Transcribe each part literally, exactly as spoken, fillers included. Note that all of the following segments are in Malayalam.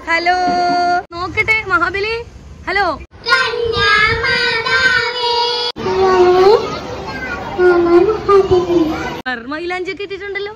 ഹലോ നോക്കട്ടെ മഹാബലി. ഹലോ മൈലാഞ്ചൊക്കെ ഇട്ടിട്ടുണ്ടല്ലോ.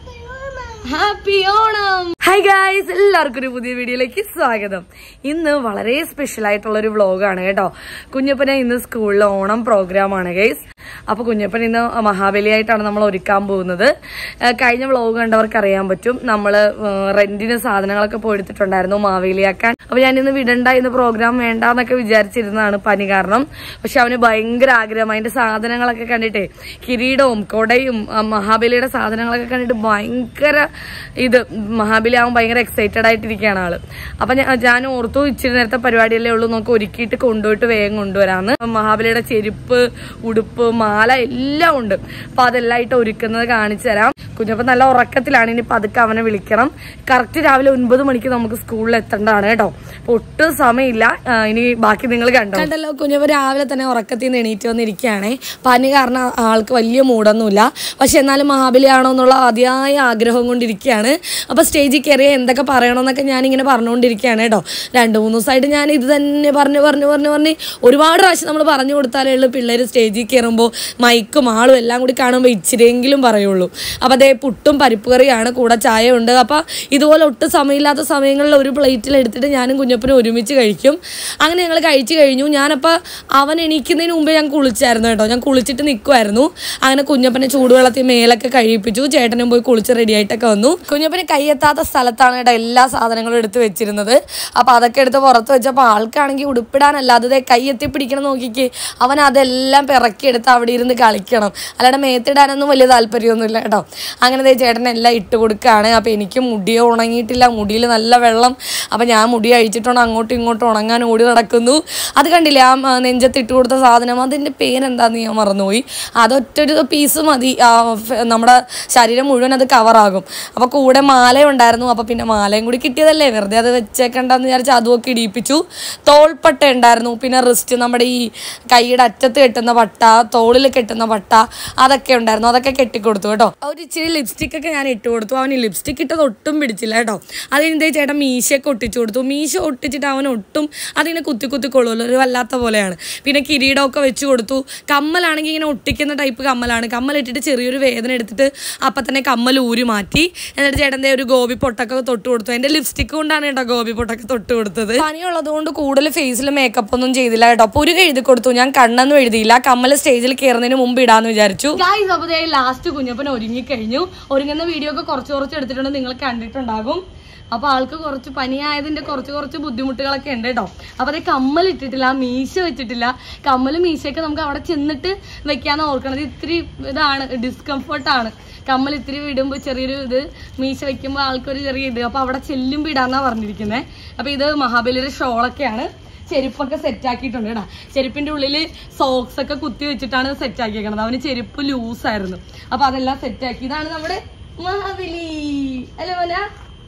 ഹാപ്പി ഓണം. ഹായ് ഗായ്സ്, എല്ലാവർക്കും ഒരു പുതിയ വീഡിയോയിലേക്ക് സ്വാഗതം. ഇന്ന് വളരെ സ്പെഷ്യൽ ആയിട്ടുള്ള ഒരു വ്ലോഗാണ് കേട്ടോ. കുഞ്ഞപ്പനെ ഇന്ന് സ്കൂളിൽ ഓണം പ്രോഗ്രാം ആണ് ഗൈസ്. അപ്പൊ കുഞ്ഞപ്പൻ ഇന്ന് മഹാബലിയായിട്ടാണ് നമ്മൾ ഒരുക്കാൻ പോകുന്നത്. കഴിഞ്ഞ വ്ലോഗ് കണ്ടവർക്ക് അറിയാൻ പറ്റും, നമ്മള് റെന്റിന് സാധനങ്ങളൊക്കെ പോയെടുത്തിട്ടുണ്ടായിരുന്നു മാവേലിയാക്കാൻ. അപ്പൊ ഞാൻ ഇന്ന് വിടണ്ട, ഇന്ന് പ്രോഗ്രാം വേണ്ടെന്നൊക്കെ വിചാരിച്ചിരുന്നതാണ് പനി കാരണം. പക്ഷെ അവന് ഭയങ്കര ആഗ്രഹം, അതിന്റെ സാധനങ്ങളൊക്കെ കണ്ടിട്ടേ, കിരീടവും കൊടയും മഹാബലിയുടെ സാധനങ്ങളൊക്കെ കണ്ടിട്ട് ഭയങ്കര ഇത്, മഹാബലി ആവാൻ ഭയങ്കര എക്സൈറ്റഡ് ആയിട്ടിരിക്കുകയാണ് ആള്. അപ്പൊ ഞാൻ ഓർത്തു ഇച്ചിരി നേരത്തെ പരിപാടിയല്ലേ ഉള്ളൂ, നമുക്ക് ഒരുക്കിയിട്ട് കൊണ്ടുപോയിട്ട് വേഗം കൊണ്ടുവരാന്ന്. മഹാബലിയുടെ ചെരുപ്പ്, ഉടുപ്പ്, മാല എല്ലാം ഉണ്ട്. അപ്പൊ അതെല്ലാം ആയിട്ട് ഒരുക്കുന്നത് കാണിച്ചു തരാം. കുഞ്ഞപ്പൻ നല്ല ഉറക്കത്തിലാണ്, ഇനി പതുക്കെ അവനെ വിളിക്കണം. കറക്റ്റ് രാവിലെ ഒൻപത് മണിക്ക് നമുക്ക് സ്കൂളിൽ എത്തേണ്ടതാണ് കേട്ടോ. അപ്പൊ ഒട്ടും സമയമില്ല. ഇനി ബാക്കി നിങ്ങൾ കണ്ടോ കണ്ടല്ലോ. കുഞ്ഞപ്പൻ രാവിലെ തന്നെ ഉറക്കത്തിൽ നിന്ന് എണീറ്റ് വന്നിരിക്കുകയാണേ. പനി കാരണം ആൾക്ക് വലിയ മൂടൊന്നുമില്ല, പക്ഷെ എന്നാലും മഹാബലി ആണോ എന്നുള്ള അതിയായ ആഗ്രഹം കൊണ്ടിരിക്കുകയാണ്. അപ്പൊ സ്റ്റേജിൽ കയറിയ എന്തൊക്കെ പറയണമെന്നൊക്കെ ഞാനിങ്ങനെ പറഞ്ഞുകൊണ്ടിരിക്കുകയാണ് കേട്ടോ. രണ്ട് മൂന്ന് ദിവസമായിട്ട് ഞാൻ ഇത് തന്നെ പറഞ്ഞു പറഞ്ഞു പറഞ്ഞു പറഞ്ഞ് ഒരുപാട് പ്രാവശ്യം നമ്മൾ പറഞ്ഞു കൊടുത്താലേ ഉള്ളൂ പിള്ളേർ സ്റ്റേജിൽ കയറുമ്പോൾ മൈക്കും ആളും എല്ലാം കൂടി കാണുമ്പോൾ ഇച്ചിരിയെങ്കിലും പറയുള്ളൂ. അപ്പം അതേ പുട്ടും പരിപ്പ് കറിയാണ്, കൂടെ ചായ ഉണ്ട്. അപ്പം ഇതുപോലെ ഒട്ടും സമയമില്ലാത്ത സമയങ്ങളിൽ ഒരു പ്ലേറ്റിൽ എടുത്തിട്ട് ഞാനും കുഞ്ഞപ്പനും ഒരുമിച്ച് കഴിക്കും. അങ്ങനെ ഞങ്ങൾ കഴിച്ചു കഴിഞ്ഞു. ഞാനപ്പോൾ അവൻ എണീക്കുന്നതിന് മുമ്പേ ഞാൻ കുളിച്ചായിരുന്നു കേട്ടോ. ഞാൻ കുളിച്ചിട്ട് നിൽക്കുമായിരുന്നു. അങ്ങനെ കുഞ്ഞപ്പനെ ചൂടുവെള്ളത്തിൽ മേലൊക്കെ കഴിപ്പിച്ചു. ചേട്ടനും പോയി കുളിച്ച് റെഡി ആയിട്ടൊക്കെ വന്നു. കുഞ്ഞപ്പന് കൈയെത്താത്ത സ്ഥലത്താണ് കേട്ടോ എല്ലാ സാധനങ്ങളും എടുത്ത് വെച്ചിരുന്നത്. അപ്പം അതൊക്കെ എടുത്ത് പുറത്ത് വെച്ചപ്പോൾ ആൾക്കാണെങ്കിൽ ഉടുപ്പിടാനല്ലാതെ കൈ എത്തി പിടിക്കണം നോക്കിക്ക്. അവൻ അതെല്ലാം പിറക്കിയെടുത്ത് അവിടെ ഇരുന്ന് കളിക്കണം, അല്ലാതെ മേത്തിടാനൊന്നും വലിയ താല്പര്യമൊന്നുമില്ല കേട്ടോ. അങ്ങനെ ചേട്ടനെല്ലാം ഇട്ട് കൊടുക്കുകയാണ്. അപ്പം എനിക്ക് മുടിയോ ഉണങ്ങിയിട്ടില്ല, മുടിയിൽ നല്ല വെള്ളം. അപ്പം ഞാൻ മുടി അഴിച്ചിട്ടുണ്ട്, അങ്ങോട്ടും ഇങ്ങോട്ടും ഉണങ്ങാൻ ഓടി നടക്കുന്നു. അത് കണ്ടില്ലേ ആ നെഞ്ചത്ത് ഇട്ട് കൊടുത്ത സാധനം, അതിൻ്റെ പേരെന്താന്ന് ഞാൻ മറന്നുപോയി. അതൊറ്റൊരു പീസ് മതി, നമ്മുടെ ശരീരം മുഴുവൻ അത് കവറാകും. അപ്പോൾ കൂടെ മാല ഉണ്ടായിരുന്നു. അപ്പോൾ പിന്നെ മാലയും കൂടി കിട്ടിയതല്ലേ, വെറുതെ അത് വെച്ചേക്കണ്ടെന്ന് വിചാരിച്ച് അതുമൊക്കെ ഇടിയിപ്പിച്ചു. തോൾപ്പട്ട ഉണ്ടായിരുന്നു, പിന്നെ റിസ്റ്റ്, നമ്മുടെ ഈ കൈയുടെ അറ്റത്ത് കെട്ടുന്ന പട്ട, തോളിൽ കെട്ടുന്ന പട്ട, അതൊക്കെ ഉണ്ടായിരുന്നു. അതൊക്കെ കെട്ടിക്കൊടുത്തു കേട്ടോ. ഒരു ഇച്ചിരി ലിപ്സ്റ്റിക് ഒക്കെ ഞാൻ ഇട്ട് കൊടുത്തു. അവന് ലിപ്സ്റ്റിക് ഇട്ടത് ഒട്ടും പിടിച്ചില്ല കേട്ടോ. അതിനെന്തേ ചേട്ടൻ മീശയൊക്കെ ഒട്ടിച്ചു കൊടുത്തു. മീശ ഒട്ടിച്ചിട്ട് അവൻ ഒട്ടും അതിനെ കുത്തി കുത്തി കൊള്ളുമല്ലോ, ഒരു വല്ലാത്ത പോലെയാണ്. പിന്നെ കിരീടമൊക്കെ വെച്ച് കൊടുത്തു. കമ്മലാണെങ്കിൽ ഇങ്ങനെ ഒട്ടിക്കുന്ന ടൈപ്പ് കമ്മലാണ്. കമ്മലിട്ടിട്ട് ചെറിയൊരു വേദന എടുത്തിട്ട് അപ്പം തന്നെ കമ്മൽ ഊരി മാറ്റി. എന്നിട്ട് ചേട്ടൻ്റെ ഒരു ഗോപി പൊട്ടൊക്കെ തൊട്ട് കൊടുത്തു. എൻ്റെ ലിപ്സ്റ്റിക് കൊണ്ടാണ് കേട്ടോ ഗോപി പൊട്ടൊക്കെ തൊട്ട് കൊടുത്തത്. പനിയുള്ളത് കൊണ്ട് കൂടുതൽ ഫേസിൽ മേക്കപ്പ് ഒന്നും ചെയ്തില്ല കേട്ടോ. പുരുക എഴുതി കൊടുത്തു, ഞാൻ കണ്ണൊന്നും എഴുതിയില്ല. കമ്മൽ സ്റ്റേജിൽ കയറുന്നതിന് മുമ്പ് ഇടാന്ന് വിചാരിച്ചു. ഗൈസ്, അപ്പോൾ ലാസ്റ്റ് കുഞ്ഞപ്പൻ ഒരുങ്ങിക്കഴിഞ്ഞു. ഒരുങ്ങുന്ന വീഡിയോ ഒക്കെ കുറച്ച് കുറച്ച് എടുത്തിട്ടുണ്ട്, നിങ്ങൾ കണ്ടിട്ടുണ്ടാകും. അപ്പൊ ആൾക്ക് കുറച്ച് പനിയായതിന്റെ കുറച്ച് കുറച്ച് ബുദ്ധിമുട്ടുകളൊക്കെ ഉണ്ട് കേട്ടോ. അപ്പൊ അതേ കമ്മൽ ഇട്ടിട്ടില്ല, മീശ വെച്ചിട്ടില്ല. കമ്മലും മീശയൊക്കെ നമുക്ക് അവിടെ ചെന്നിട്ട് വെക്കാന്ന് ഓർക്കണത്. ഇത്തിരി ഇതാണ്, ഡിസ്കംഫർട്ടാണ്. കമ്മൽ ഇത്തിരി വിടുമ്പോൾ ചെറിയൊരു ഇത്, മീശ വെക്കുമ്പോൾ ആൾക്കൊരു ചെറിയ ഇത്. അപ്പൊ അവിടെ ചെല്ലുമ്പോൾ ഇടാന്നാ പറഞ്ഞിരിക്കുന്നത്. അപ്പൊ ഇത് മഹാബലിയുടെ ഷോളൊക്കെയാണ്. ചെരുപ്പൊക്കെ സെറ്റ് ആക്കിയിട്ടുണ്ട് കേട്ടോ. ചെരുപ്പിന്റെ ഉള്ളിൽ സോക്സ് ഒക്കെ കുത്തി വെച്ചിട്ടാണ് സെറ്റ് ആക്കിയേക്കണത്. അവന് ചെരുപ്പ് ലൂസായിരുന്നു. അപ്പൊ അതെല്ലാം സെറ്റ് ആക്കി. ഇതാണ് നമ്മുടെ മഹാബലി. അല്ലേ മോന?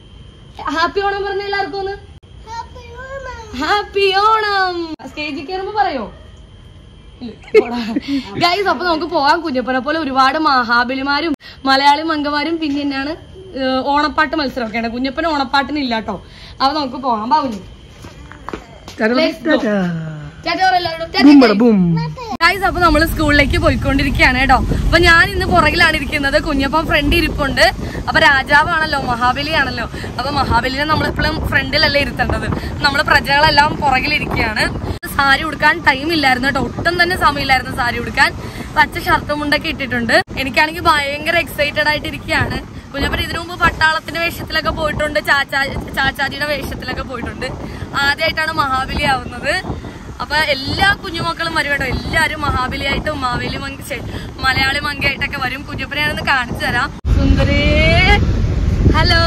ഹാപ്പി ഓണം പറഞ്ഞ എല്ലാവർക്കും ഒന്ന് ഹാപ്പി ഓണം. സ്റ്റേജിൽ കയറുമ്പോ പറയോ ഗൈസ്? അപ്പൊ നമുക്ക് പോകാം. കുഞ്ഞപ്പനെ പോലെ ഒരുപാട് മഹാബലിമാരും മലയാളി മംഗമാരും പിന്നെ എന്നാണ് ഓണപ്പാട്ട് മത്സരമൊക്കെ ഉണ്ട്. കുഞ്ഞപ്പന് ഓണപ്പാട്ടിന് ഇല്ല കേട്ടോ. അപ്പൊ നമുക്ക് പോകാം. ബാബുനി ഗൈസ്, അപ്പൊ നമ്മള് സ്കൂളിലേക്ക് പോയിക്കൊണ്ടിരിക്കുകയാണ് കേട്ടോ. അപ്പൊ ഞാൻ ഇന്ന് പുറകിലാണ് ഇരിക്കുന്നത്, കുഞ്ഞപ്പൻ ഫ്രണ്ട് ഇരിപ്പുണ്ട്. അപ്പൊ രാജാവാണല്ലോ, മഹാബലി ആണല്ലോ. അപ്പൊ മഹാബലിനെ നമ്മളെപ്പോഴും ഫ്രണ്ടിലല്ലേ ഇരുത്തേണ്ടത്. നമ്മള് പ്രജകളെല്ലാം പുറകിലിരിക്കുകയാണ്. സാരി ഉടുക്കാൻ ടൈം ഇല്ലായിരുന്നു കേട്ടോ, ഒട്ടും തന്നെ സമയമില്ലായിരുന്നു സാരി ഉടുക്കാൻ. പച്ച ഷർട്ടും മുണ്ടൊക്കെ ഇട്ടിട്ടുണ്ട്. എനിക്കാണെങ്കിൽ ഭയങ്കര എക്സൈറ്റഡ് ആയിട്ടിരിക്കുകയാണ്. കുഞ്ഞപ്പൻ ഇതിനു മുമ്പ് പട്ടാളത്തിന്റെ വേഷത്തിലൊക്കെ പോയിട്ടുണ്ട്, ചാച്ചാ ചാച്ചാജിയുടെ വേഷത്തിലൊക്കെ പോയിട്ടുണ്ട്. ആദ്യമായിട്ടാണ് മഹാബലി ആവുന്നത്. അപ്പൊ എല്ലാ കുഞ്ഞുമക്കളും വരും കേട്ടോ. എല്ലാരും മഹാബലിയായിട്ടും മാവേലി മങ്ക മലയാളി മങ്കയായിട്ടൊക്കെ വരും. കുഞ്ഞപ്പനെ ഞാനൊന്ന് കാണിച്ചു തരാം. സുന്ദരേ, ഹലോ,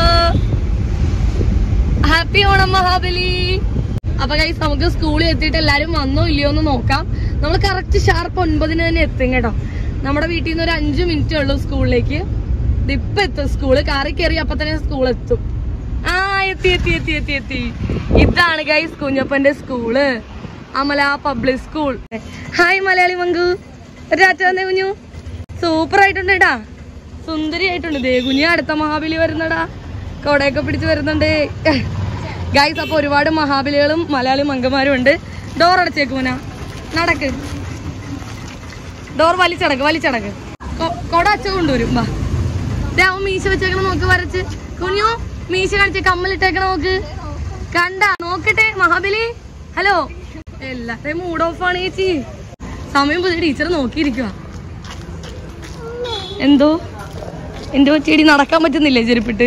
ഹാപ്പി ഓണം മഹാബലി. അപ്പൊ ഗൈസ്, നമുക്ക് സ്കൂളിൽ എത്തിയിട്ട് എല്ലാരും വന്നോ ഇല്ലയോ എന്ന് നോക്കാം. നമ്മൾ കറക്റ്റ് ഷാർപ്പ് ഒൻപതിന് തന്നെ എത്തും കേട്ടോ. നമ്മുടെ വീട്ടിൽ നിന്ന് ഒരു അഞ്ചു മിനിറ്റേ ഉള്ളൂ സ്കൂളിലേക്ക്. ഇപ്പൊ എത്തും സ്കൂള്. കാറി കയറി അപ്പൊ തന്നെ സ്കൂൾ എത്തും. ആ എത്തി എത്തി എത്തി എത്തി എത്തി ഇതാണ് ഗൈസ് കുഞ്ഞപ്പന്റെ school, Amala public school. Hi Malayali Manku, രാറ്റ വന്നേ കുഞ്ഞു. സൂപ്പർ ആയിട്ടുണ്ട് കേട്ടാ, സുന്ദരി ആയിട്ടുണ്ട്. ദേ കുഞ്ഞു അടുത്ത മഹാബലി വരുന്നടാ, കൊടയൊക്കെ പിടിച്ച് വരുന്നുണ്ട്. ഗൈസ് അപ്പോൾ ഒരുപാട് മഹാബലികളും മലയാളി മംഗന്മാരും ഉണ്ട്. ഡോർ അടച്ചേക്കുമോനാ, നടക്ക്, ഡോർ വലിച്ചടക്ക് വലിച്ചടക്ക്. കൊട അച്ഛ കൊണ്ടുവരും. വാ, അവൻ മീശ വെച്ചേക്കണ നോക്ക്, വരച്ച്. കുഞ്ഞു മീശ കാണിച്ച കമ്മലിട്ടേക്കണ നോക്ക്, കണ്ട നോക്കട്ടെ. മഹാബലി ഹലോ. എല്ലാത്തെയും മൂഡ് ഓഫ് ആണ് ചേച്ചി. സമയം പുതിയ ടീച്ചർ നോക്കിയിരിക്കുക. എന്തോ എന്തോ ചെടി നടക്കാൻ പറ്റുന്നില്ലേ ചെരുപ്പിട്ട്?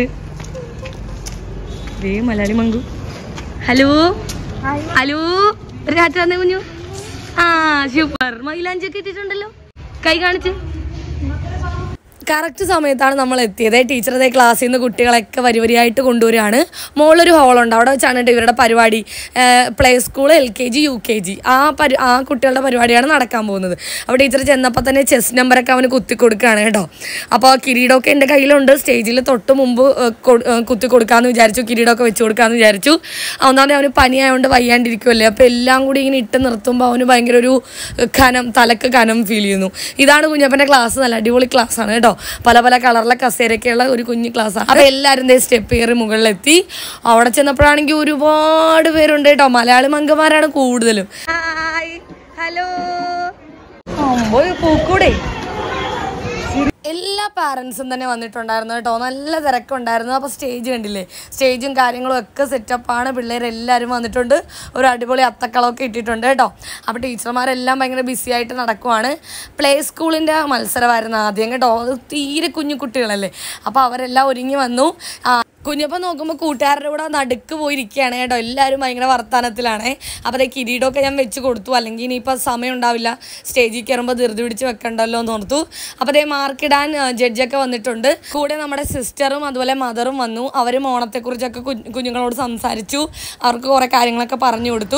ദേ മലയാളി മങ്കു. ഹലോ ഹലോ, ഒരു ടാറ്റ തന്നെ കുഞ്ഞു. ആ സൂപ്പർ. മൈലാഞ്ചൊക്കെ ഇട്ടിട്ടുണ്ടല്ലോ, കൈ കാണിച്ച്. കറക്റ്റ് സമയത്താണ് നമ്മൾ എത്തിയത്. ടീച്ചറതേ ക്ലാസ്സിൽ നിന്ന് കുട്ടികളൊക്കെ വരി വരിയായിട്ട് കൊണ്ടുവരികയാണ്. മുകളിലൊരു ഹോളുണ്ട്, അവിടെ വെച്ചാണ് കേട്ടോ ഇവരുടെ പരിപാടി. Play school, L K G, U K G ആ പരി ആ കുട്ടികളുടെ പരിപാടിയാണ് നടക്കാൻ പോകുന്നത്. അപ്പോൾ ടീച്ചർ ചെന്നപ്പോൾ തന്നെ ചെസ് നമ്പറൊക്കെ അവന് കുത്തി കൊടുക്കുകയാണ് കേട്ടോ. അപ്പോൾ കിരീടമൊക്കെ എൻ്റെ കയ്യിലുണ്ട്. സ്റ്റേജിൽ തൊട്ട് മുമ്പ് കുത്തി കൊടുക്കാമെന്ന് വിചാരിച്ചു, കിരീടമൊക്കെ വെച്ച് കൊടുക്കാമെന്ന് വിചാരിച്ചു. ഒന്നാമത് അവന് പനിയായതുകൊണ്ട് വയ്യാണ്ടിരിക്കുമല്ലേ, അപ്പോൾ എല്ലാം കൂടി ഇങ്ങനെ ഇട്ട് നിർത്തുമ്പോൾ അവന് ഭയങ്കര ഒരു കനം, തലക്ക് കനം ഫീൽ ചെയ്യുന്നു. ഇതാണ് കുഞ്ഞപ്പൻ്റെ ക്ലാസ്. നല്ല അടിപൊളി ക്ലാസ് ആണ് കേട്ടോ. പല പല കളറിലെ കസേരയൊക്കെയുള്ള ഒരു കുഞ്ഞു ക്ലാസ്സാണ്. അപ്പോൾ എല്ലാവരും ദേ സ്റ്റെപ്പ് കയറി മുകളിലെത്തി. അവിടെ ചെന്നപ്പോഴാണെങ്കിൽ ഒരുപാട് പേരുണ്ട് കേട്ടോ. മലയാളി മംഗന്മാരാണ് കൂടുതലും. ഹലോ, പൂക്കൂടെ എല്ലാ പാരൻസും തന്നെ വന്നിട്ടുണ്ടായിരുന്നു കേട്ടോ. നല്ല തിരക്കുണ്ടായിരുന്നു. അപ്പോൾ സ്റ്റേജ് കണ്ടില്ലേ, സ്റ്റേജും കാര്യങ്ങളും ഒക്കെ സെറ്റപ്പാണ്. പിള്ളേരെല്ലാവരും വന്നിട്ടുണ്ട്. ഒരു അടിപൊളി അത്തക്കളമൊക്കെ ഇട്ടിട്ടുണ്ട് കേട്ടോ. അപ്പോൾ ടീച്ചർമാരെല്ലാം ഭയങ്കര ബിസി ആയിട്ട് നടക്കുവാണ്. പ്ലേ സ്കൂളിൻ്റെ മത്സരമായിരുന്നു ആദ്യം കേട്ടോ. അത് തീരെ കുഞ്ഞു കുട്ടികളല്ലേ, അപ്പോൾ അവരെല്ലാം ഒരുങ്ങി വന്നു. കുഞ്ഞപ്പം നോക്കുമ്പോൾ കൂട്ടുകാരുടെ കൂടെ നടുക്ക് പോയിരിക്കുകയാണ് കേട്ടോ. എല്ലാവരും ഭയങ്കര വർത്തമാനത്തിലാണ്. അപ്പോൾ അതേ കിരീടമൊക്കെ ഞാൻ വെച്ച് കൊടുത്തു, അല്ലെങ്കിൽ ഇനിയിപ്പോൾ സമയം ഉണ്ടാവില്ല, സ്റ്റേജിൽ കയറുമ്പോൾ ധൃതി പിടിച്ച് വെക്കണ്ടല്ലോ എന്ന് ഓർത്തു. അപ്പോൾ അതേ മാർക്കിടാൻ ജഡ്ജൊക്കെ വന്നിട്ടുണ്ട്. കൂടെ നമ്മുടെ സിസ്റ്ററും അതുപോലെ മദറും വന്നു. അവരും ഓണത്തെക്കുറിച്ചൊക്കെ കുഞ്ഞുങ്ങളോട് സംസാരിച്ചു, അവർക്ക് കുറേ കാര്യങ്ങളൊക്കെ പറഞ്ഞു കൊടുത്തു.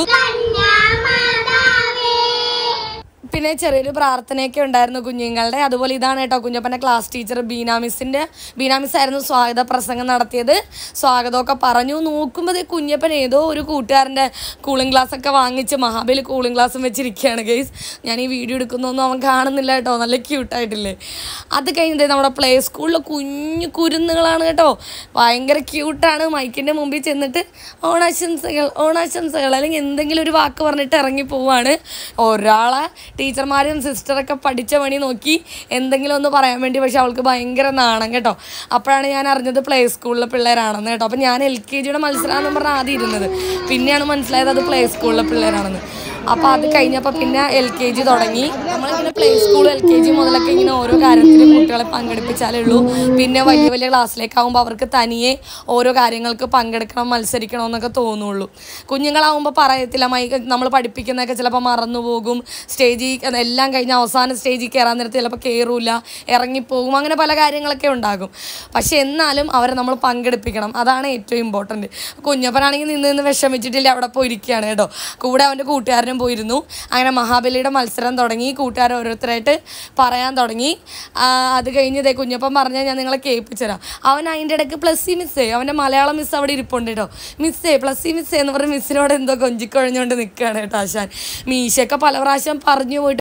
പിന്നെ ചെറിയൊരു പ്രാർത്ഥനയൊക്കെ ഉണ്ടായിരുന്നു കുഞ്ഞുങ്ങളുടെ. അതുപോലെ ഇതാണ് കേട്ടോ കുഞ്ഞപ്പൻ്റെ ക്ലാസ് ടീച്ചർ ബീന മിസ്സിൻ്റെ ബീന മിസ്സായിരുന്നു സ്വാഗത പ്രസംഗം നടത്തിയത്. സ്വാഗതമൊക്കെ പറഞ്ഞു. നോക്കുമ്പോൾ കുഞ്ഞപ്പൻ ഏതോ ഒരു കൂട്ടുകാരൻ്റെ കൂളിംഗ് ഗ്ലാസ്സൊക്കെ വാങ്ങിച്ച് മഹാബലി കൂളിംഗ് ഗ്ലാസ്സും വെച്ചിരിക്കുകയാണ് ഗൈസ്. ഞാൻ ഈ വീഡിയോ എടുക്കുന്നൊന്നും അവൻ കാണുന്നില്ല കേട്ടോ. നല്ല ക്യൂട്ടായിട്ടില്ലേ. അത് കഴിഞ്ഞത് നമ്മുടെ പ്ലേ സ്കൂളിലെ കുഞ്ഞു കുരുന്നുകളാണ് കേട്ടോ. ഭയങ്കര ക്യൂട്ടാണ്. മൈക്കിൻ്റെ മുമ്പിൽ ചെന്നിട്ട് ഓണാശംസകൾ ഓണാശംസകൾ അല്ലെങ്കിൽ എന്തെങ്കിലും ഒരു വാക്ക് പറഞ്ഞിട്ട് ഇറങ്ങി പോവാണ്. ഒരാളെ ടീച്ചർമാരും സിസ്റ്ററൊക്കെ പഠിച്ച പണി നോക്കി എന്തെങ്കിലും ഒന്ന് പറയാൻ വേണ്ടി, പക്ഷെ അവൾക്ക് ഭയങ്കര നാണം കേട്ടോ. അപ്പോഴാണ് ഞാൻ അറിഞ്ഞത് പ്ലേ സ്കൂളിലെ പിള്ളേരാണെന്ന് കേട്ടോ. അപ്പം ഞാൻ എൽ കെ ജിയുടെ മത്സരമാണെന്ന് പറഞ്ഞാൽ ആദ്യം ഇരുന്നത്, പിന്നെയാണ് മനസ്സിലായത് അത് പ്ലേ സ്കൂളിലെ പിള്ളേരാണെന്ന്. അപ്പോൾ അത് കഴിഞ്ഞപ്പോൾ പിന്നെ എൽ കെ ജി തുടങ്ങി. നമ്മളിങ്ങനെ play school, L K G മുതലൊക്കെ ഇങ്ങനെ ഓരോ കാര്യത്തിലും കുട്ടികളെ പങ്കെടുപ്പിച്ചാലേ ഉള്ളൂ. പിന്നെ വലിയ വലിയ ക്ലാസ്സിലേക്കാവുമ്പോൾ അവർക്ക് തനിയെ ഓരോ കാര്യങ്ങൾക്ക് പങ്കെടുക്കണം, മത്സരിക്കണം എന്നൊക്കെ തോന്നുള്ളൂ. കുഞ്ഞുങ്ങളാവുമ്പോൾ പറയത്തില്ല, മൈ നമ്മൾ പഠിപ്പിക്കുന്നതൊക്കെ ചിലപ്പോൾ മറന്നു പോകും. സ്റ്റേജിൽ എല്ലാം കഴിഞ്ഞ് അവസാന സ്റ്റേജിൽ കയറാൻ നേരത്തെ ചിലപ്പോൾ കയറൂല, ഇറങ്ങിപ്പോകും, അങ്ങനെ പല കാര്യങ്ങളൊക്കെ ഉണ്ടാകും. പക്ഷെ എന്നാലും അവരെ നമ്മൾ പങ്കെടുപ്പിക്കണം, അതാണ് ഏറ്റവും ഇമ്പോർട്ടൻറ്റ്. കുഞ്ഞപ്പനാണെങ്കിൽ നിന്ന് നിന്ന് വിഷമിച്ചിട്ടില്ല, അവിടെ പോയിരിക്കുകയാണ് കേട്ടോ. കൂടെ അവൻ്റെ കൂട്ടുകാരനും പോയിരുന്നു. അങ്ങനെ മഹാബലിയുടെ മത്സരം തുടങ്ങി. കൂട്ടുകാർ ഓരോരുത്തരായിട്ട് പറയാൻ തുടങ്ങി. അത് കഴിഞ്ഞ് ഇതേ കുഞ്ഞപ്പം പറഞ്ഞാൽ ഞാൻ നിങ്ങളെ കേൾപ്പിച്ചുതരാം. അവൻ അതിൻ്റെ ഇടയ്ക്ക് പ്ലസ് സി മിസ്സേ, അവൻ്റെ മലയാളം മിസ് അവിടെ ഇരിപ്പുണ്ട് കേട്ടോ. മിസ്സേ പ്ലസ് സി മിസ്സേ എന്ന് പറഞ്ഞ് മിസ്സിനോട് എന്തോ കൊഞ്ചിക്കൊഴിഞ്ഞുകൊണ്ട് നിൽക്കുകയാണ് കേട്ടോ ആശാൻ. മീശയൊക്കെ പല പ്രാവശ്യം പറഞ്ഞു പോയിട്ട്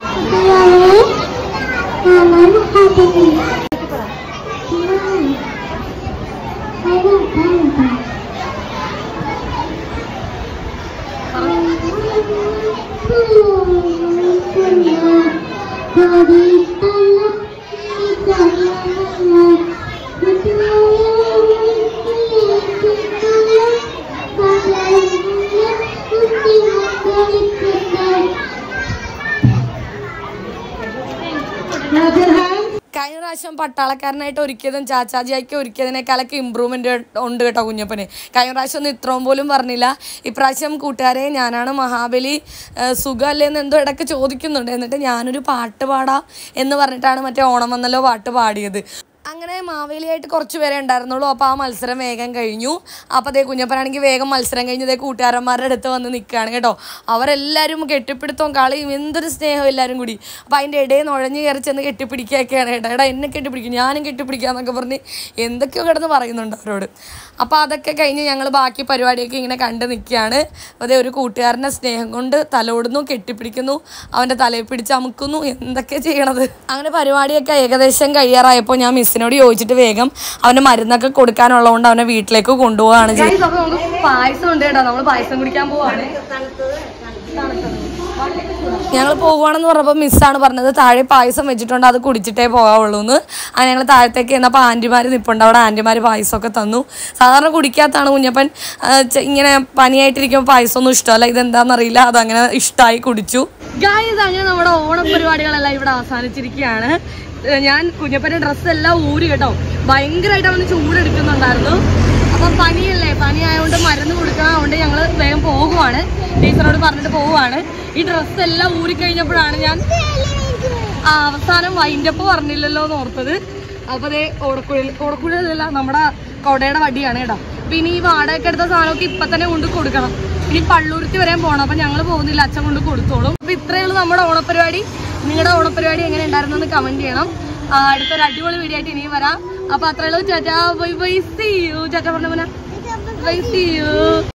കഴിഞ്ഞ പ്രാവശ്യം പട്ടാളക്കാരനായിട്ട് ഒരുക്കിയതും ചാച്ചാജിയാക്കി ഒരുക്കിയതിനേക്കാളൊക്കെ ഇമ്പ്രൂവ്മെൻ്റ് ഉണ്ട് കേട്ടോ കുഞ്ഞപ്പന്. കഴിഞ്ഞ പ്രാവശ്യം ഒന്നും ഇത്രയും പോലും പറഞ്ഞില്ല. ഇപ്രാവശ്യം കൂട്ടുകാരെ ഞാനാണ് മഹാബലി, സുഖമല്ലേ എന്ന് എന്തോ ഇടയ്ക്ക് ചോദിക്കുന്നുണ്ട്. എന്നിട്ട് ഞാനൊരു പാട്ട് പാടാം എന്ന് പറഞ്ഞിട്ടാണ് മറ്റേ ഓണം വന്നല്ലോ പാട്ട് പാടിയത്. അങ്ങനെ മാവേലിയായിട്ട് കുറച്ച് പേരെ ഉണ്ടായിരുന്നുള്ളൂ. അപ്പോൾ ആ മത്സരം വേഗം കഴിഞ്ഞു. അപ്പോൾ അതേ കുഞ്ഞപ്പനാണെങ്കിൽ വേഗം മത്സരം കഴിഞ്ഞ് അതേ കൂട്ടുകാരന്മാരുടെ അടുത്ത് വന്ന് നിൽക്കുകയാണ് കേട്ടോ. അവരെല്ലാവരും കെട്ടിപ്പിടുത്തവും കളിയും എന്തൊരു സ്നേഹം എല്ലാവരും കൂടി. അപ്പോൾ അതിൻ്റെ ഇടയിൽ നുഴഞ്ഞ് കയറി ചെന്ന് കെട്ടിപ്പിടിക്കുകയൊക്കെയാണ് കേട്ടോ. എടാ എന്നെ കെട്ടിപ്പിടിക്കും, ഞാനും കെട്ടിപ്പിടിക്കാമെന്നൊക്കെ പറഞ്ഞ് എന്തൊക്കെയോ കിടന്ന് പറയുന്നുണ്ട് അവരോട്. അപ്പോൾ അതൊക്കെ കഴിഞ്ഞ് ഞങ്ങൾ ബാക്കി പരിപാടിയൊക്കെ ഇങ്ങനെ കണ്ട് നിൽക്കുകയാണ്. അതേ ഒരു കൂട്ടുകാരൻ്റെ സ്നേഹം കൊണ്ട് തലോടുന്നു, കെട്ടിപ്പിടിക്കുന്നു, അവൻ്റെ തലയിൽ പിടിച്ച് അമുക്കുന്നു, എന്തൊക്കെ ചെയ്യണത്. അങ്ങനെ പരിപാടിയൊക്കെ ഏകദേശം കഴിയാറായപ്പോൾ ഞാൻ മിസ് നഴ്സിനോട് ചോദിച്ചിട്ട് വേഗം അവന് മരുന്നൊക്കെ കൊടുക്കാനുള്ളതുകൊണ്ട് അവനെ വീട്ടിലേക്ക് കൊണ്ടുപോവാണ് ചെയ്യുന്നത്. അപ്പൊ നമുക്ക് പായസം ഉണ്ട് കേട്ടോ, നമ്മൾ പായസം കുടിക്കാൻ പോവാണ്. ഞങ്ങൾ പോകുവാണെന്ന് പറഞ്ഞപ്പോൾ മിസ്സാണ് പറഞ്ഞത് താഴെ പായസം വെച്ചിട്ടുണ്ട്, അത് കുടിച്ചിട്ടേ പോകാവുള്ളൂ എന്ന്. അങ്ങനെ ഞങ്ങൾ താഴത്തേക്ക് ചെന്നപ്പോൾ ആൻറ്റിമാർ നിൽപ്പുണ്ട്, അവിടെ ആൻറ്റിമാർ പായസമൊക്കെ തന്നു. സാധാരണ കുടിക്കാത്തതാണ് കുഞ്ഞപ്പൻ, ഇങ്ങനെ പനിയായിട്ടിരിക്കുമ്പോൾ പായസമൊന്നും ഇഷ്ടമല്ല, ഇതെന്താണെന്നറിയില്ല, അതങ്ങനെ ഇഷ്ടമായി കുടിച്ചു. ഗായ്സ്, അങ്ങനെ നമ്മുടെ ഓണപരിപാടികളെല്ലാം ഇവിടെ അവസാനിച്ചിരിക്കുകയാണ്. ഞാൻ കുഞ്ഞപ്പൻ്റെ ഡ്രസ്സെല്ലാം ഊരി കേട്ടോ, ഭയങ്കരമായിട്ട് അവന് ചൂടെടുക്കുന്നുണ്ടായിരുന്നു. അപ്പം പനിയല്ലേ, പനി ആയതുകൊണ്ട് മരുന്ന് കൊടുക്കണം, അതുകൊണ്ട് ഞങ്ങൾ വേഗം പോകുവാണ്, ടീച്ചറോട് പറഞ്ഞിട്ട് പോവുകയാണ്. ഈ ഡ്രസ്സെല്ലാം ഊരിക്കഴിഞ്ഞപ്പോഴാണ് ഞാൻ അവസാനം വൈൻഡപ്പ് പറഞ്ഞില്ലല്ലോ എന്ന് ഓർത്തത്. അപ്പോൾ അതേ ഓടക്കുഴൽ ഓടക്കുഴലല്ല നമ്മുടെ കൊടയുടെ വടിയാണ് കേട്ടോ. പിന്നെ ഈ വാടകയ്ക്ക് എടുത്ത സാധനമൊക്കെ ഇപ്പം തന്നെ കൊണ്ട് കൊടുക്കണം. ഇനി പള്ളൂരുത്തി വരെയും പോകണം, അപ്പം ഞങ്ങൾ പോകുന്നില്ല, അച്ഛൻ കൊണ്ട് കൊടുത്തോളും. അപ്പോൾ ഇത്രയേ ഉള്ളൂ നമ്മുടെ ഓണപ്പരിപാടി. നിങ്ങളുടെ ഓണപ്പരിപാടി എങ്ങനെ ഉണ്ടായിരുന്നു എന്ന് കമൻറ്റ് ചെയ്യണം. അടുത്തൊരു അടിപൊളി വീഡിയോ ആയിട്ട് ഇനിയും വരാം. അപ്പോൾ അത്രയേ ഉള്ളൂ. ചാറ്റാ ബൈ ബൈ, സീ യു. ചാറ്റാ പറഞ്ഞ ബൈ, സീ യു.